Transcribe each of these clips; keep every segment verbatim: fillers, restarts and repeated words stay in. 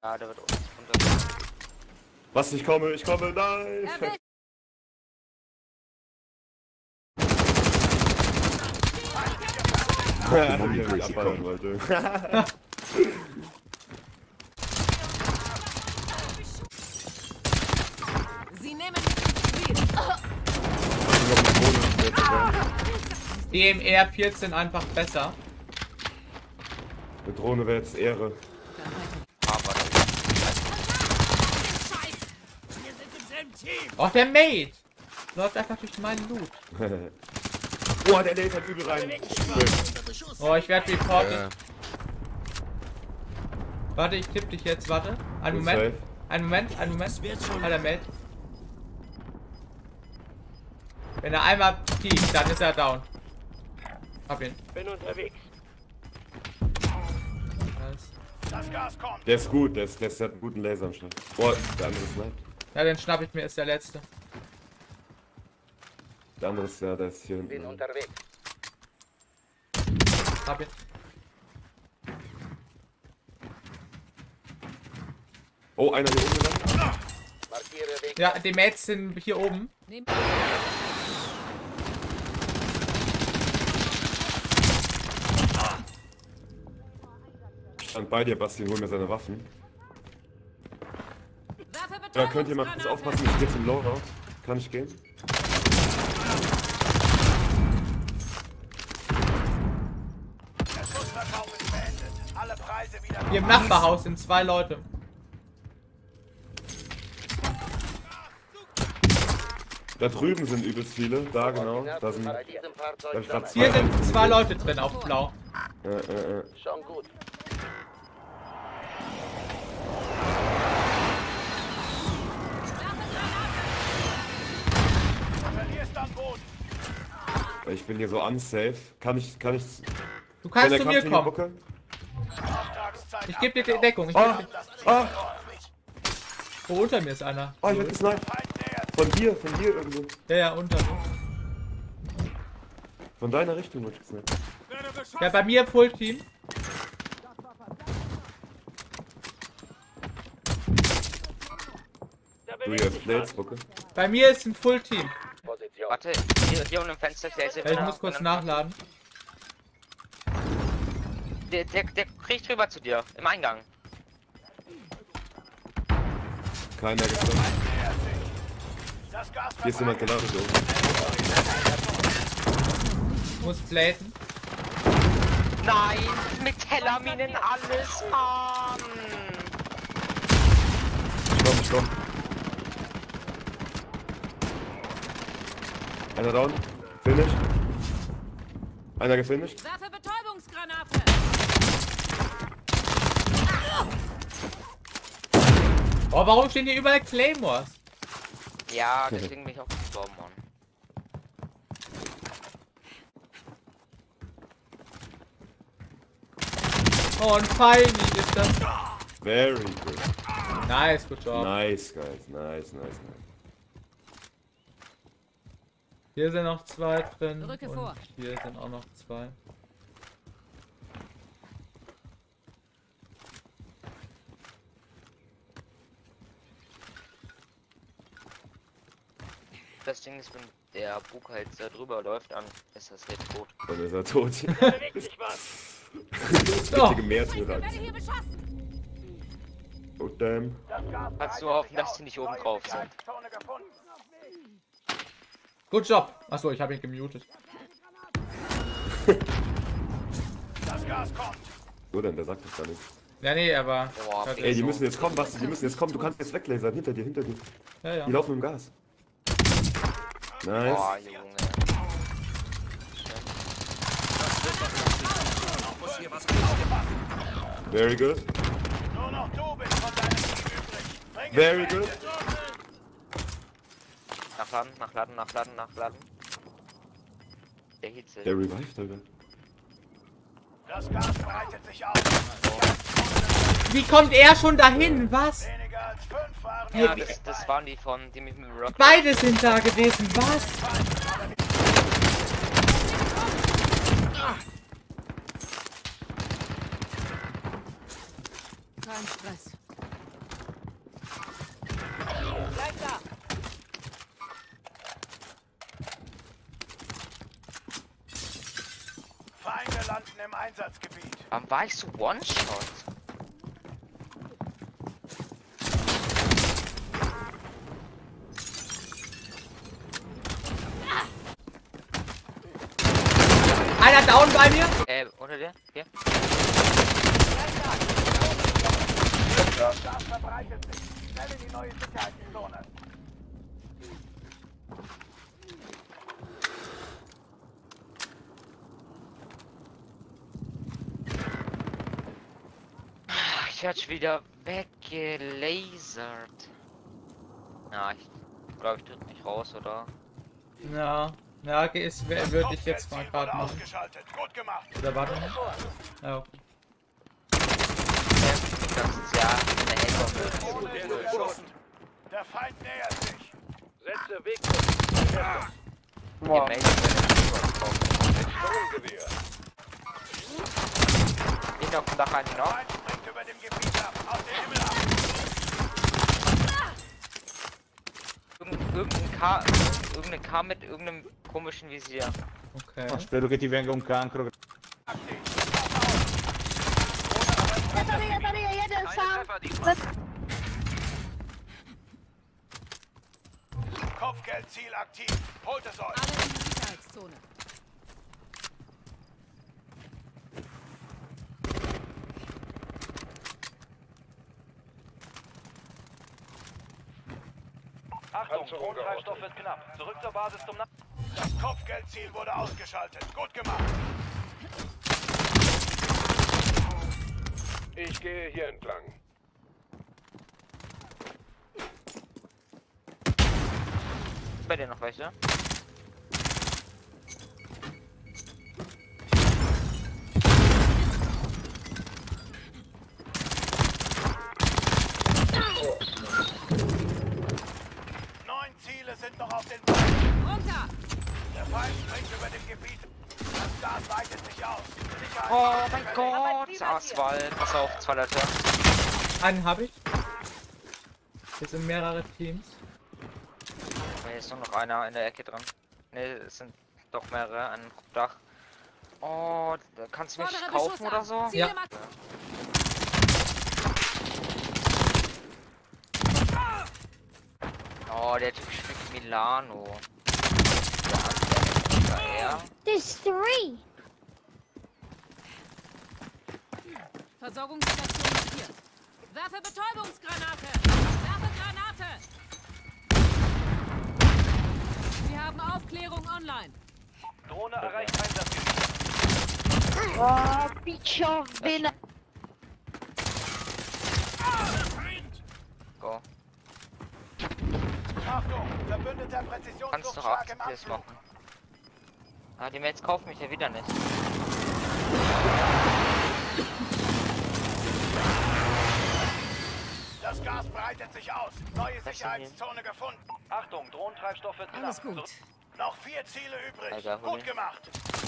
Ja, der wird unter. Was, ich komme, ich komme, nein! Ja, wie er mich abfallen wollte. Sie nehmen D M R vierzehn einfach besser. Eine Drohne wäre jetzt Ehre. Aber Oh, der Mate! Läuft einfach durch meinen Loot. Boah, der Laser hat übel rein. Oh, ich werde reported. Ja. Warte, ich tippe dich jetzt, warte. Einen Bin Moment. safe. Einen Moment, einen Moment. Ah, der Mate. Wenn er einmal piekt, dann ist er down. Hab ihn. Bin unterwegs. Nice. Der ist gut, der, ist, der, ist, der hat einen guten Laser am Start. Boah, der andere ist nicht. Ja, den schnapp ich mir, ist der letzte. Der andere ist ja, der ist hier Bin hinten. unterwegs. Hab ihn. Oh, einer hier oben gelandet. Markiere Weg. Ja, die Mates sind hier oben. Nehmt Ich stand bei dir, Basti, hol mir seine Waffen. Werfe Ja, könnt ihr mal kurz Betäubungsgranate. aufpassen, ich gehe zum Loadout. Kann ich gehen? Der Schussverkauf ist beendet. Alle Preise wieder. Hier im Nachbarhaus sind zwei Leute. Da drüben sind übelst viele. Da genau. Da sind. Bei diesem Fahrzeug Da hab ich grad Hier zwei. sind zwei Leute drin auf blau. Äh, äh, äh. Schon gut. Du verlierst am Boden. Ich bin hier so unsafe. Kann ich, kann ich. Du kannst Wenn zu der mir Kampf hier kommen. bucke? Auftragszeit Ich gebe dir die abgelaufen. Deckung. Ich Ah, geb dir... ah, Oh, unter mir ist einer. ah, ich werd gesniped. Feind nähert. Von dir, von dir irgendwo. Ja, ja, unter mir. Von deiner Richtung wird gesniped. Ja, bei mir Full Team. Du hier Blades bucke. Bei mir ist ein Full Team. Position. warte, hier, hier unten im Fenster ist der jetzt. Ja, ich muss kurz nachladen. Der, der, der kriegt rüber zu dir, im Eingang. Keiner gesniped. Das Gas Hier ist jemand gelandet. So. Ich muss platen. Nein, mit Tellerminen alles, Mann. Ich komm, ich komm. Einer down. Finish. Einer gefinisht. Werfe Betäubungsgranate. Oh, warum stehen hier überall Claymores? Ja, deswegen bin ich auch gestorben, Mann. Oh, und Feini ist das. Very good. Nice, good job. Nice, guys. Nice, nice, nice. Hier sind noch zwei drin. Rücke und vor. hier sind auch noch zwei. Das Ding ist, wenn der Bug halt da drüber läuft, dann ist das jetzt tot. Dann ist er tot. bewegt sich was. Richtige Märtyrer. Ich werde hier beschossen. Oh damn. Das Gas Kannst du breitet hoffen, sich dass aus. die nicht oben Neue drauf sind. Sicherheitszone gefunden. Good job. Achso, ich habe ihn gemutet. Das Gas kommt. So denn, der sagt das gar nicht. Ja, nee, aber. Boah, Hört ey, ihr Ey, die so. müssen jetzt kommen, Basti, die müssen jetzt kommen. Du kannst jetzt weglasern. Hinter dir, hinter dir. Ja, ja. Die laufen im Gas. Nice. Boah, Junge. Very good. Nur noch du bist von deinem Team übrig. Bring es Very zu good. Ende. Nachladen, nachladen, nachladen, nachladen. Der Hitze. Der revived, Alter. Das Gas breitet sich aus. Wie kommt er schon dahin? Was? Weniger als fünf waren Hey, Ja, wie- das, das waren die von, die mich mit dem Rocket. Beide sind da gewesen. Was? Kein Stress. im Einsatzgebiet. Warum war ich so One-Shot? Einer down bei mir. Äh, unter dir? Hier? Das verbreitet sich. Schnell in die neue Sicherheitszone. Ich werde wieder weggelasert. Ja, ich glaube, ich drück mich raus, oder? Ja. Ja, okay, ist, würde ich jetzt mal gerade machen. Ausgeschaltet. Gut gemacht. Oder warte mal. Ja, okay. Das ist ja eine Hacker. Der Feind nähert sich. Setze Weg. Boah. Hier noch Dach einen Der noch. Feind springt über dem Gebiet ab. Aus dem Himmel ab. Irgend- Irgendein K, irgendein K mit irgendeinem komischen Visier. Okay. Spero che ti venga un cancro. Aktiv. Kopfgeldziel aktiv. Holt es euch. Alle in die Sicherheitszone. Achtung, Drohnentreibstoff wird knapp. Zurück zur Basis zum Na Das Kopfgeldziel wurde ausgeschaltet. Gut gemacht. Ich gehe hier entlang. Bei dir noch welche? Neun Ziele sind noch auf den Beinen. Runter! Der Feind springt über dem Gebiet. Das Gas weitet sich aus. Sicherheit- Oh mein Gott! Asphalt. Pass auf, zwei Leute. Einen habe ich. Hier sind mehrere Teams. Hier ist nur noch einer in der Ecke drin. Ne, es sind doch mehrere an dem Dach. Oh, da kannst du mich Vordere kaufen Beschuss oder an. so? Ziele Ja. mark- Oh, der Typ spielt Milano. Der andere, ja. There's three. Versorgungsstation markiert. Werfe Betäubungsgranate! Werfe Granate! Wir haben Aufklärung online. Drohne erreicht Einsatzgebiet. Oh, bicho, bin. Go. Achtung, verbündeter Kannst doch Präzisionsluftschlag im alles Anflug. machen. Ah, die Mates kaufen mich ja wieder nicht. Das Gas breitet sich aus. Neue Das Sicherheitszone gefunden. Achtung, Drohnentreibstoff wird knapp. Alles gut. Zurück- Noch vier Ziele übrig. Alter, hol Gut ihn. gemacht.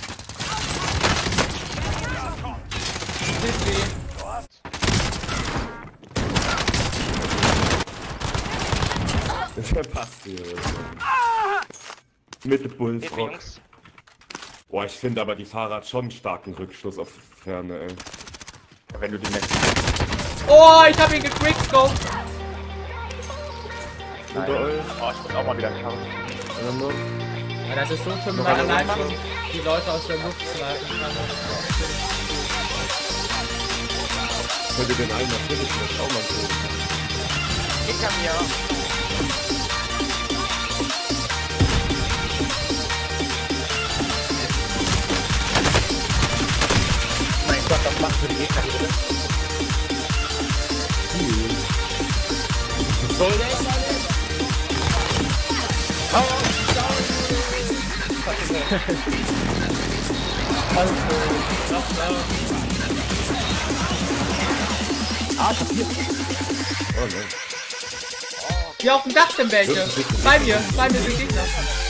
Tut weh. Du hast Das verpasst hier. Mit dem Hilfe, Bullsrock. Jungs. Boah, ich finde aber die Fahrer hat schon einen starken Rückschluss auf Ferne, ey. Wenn du die Max Oh, ich habe ihn gequickscoped. unter euch. Oh, ich muss auch mal wieder kaufen. Ja, das ist so für mich allein schon die Leute aus der Luft snipen kann. Könnt ihr den einen natürlich mit auch mal sehen. Hinter mir. Mein Gott, was macht für die Gegner bitte? Soll der? Oh ne. Hier auf dem Dach sind welche. Bei mir, bei mir sind Gegner.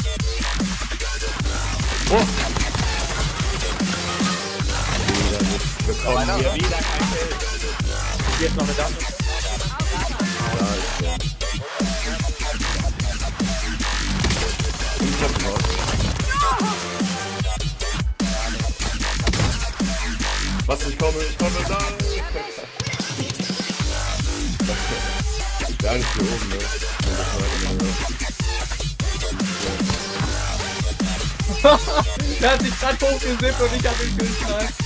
Bekommen wir wieder. Hier ist noch eine Dame. Was, ich komme, ich komme, da! Ja, nicht hier oben, ne? Der hat sich grad hochgesippt und ich hab ihn geknallt.